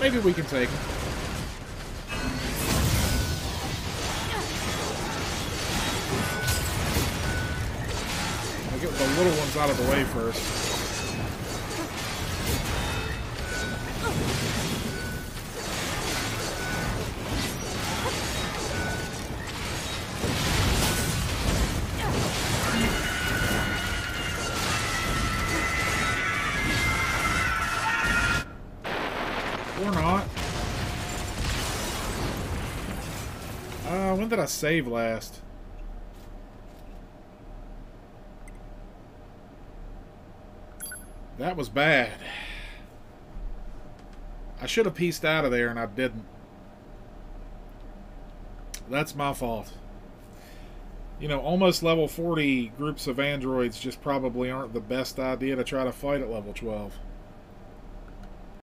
maybe we can take him. I'll get the little ones out of the way first. Or not. When did I save last? That was bad. I should have pieced out of there and I didn't. That's my fault. You know, almost level 40 groups of androids just probably aren't the best idea to try to fight at level 12.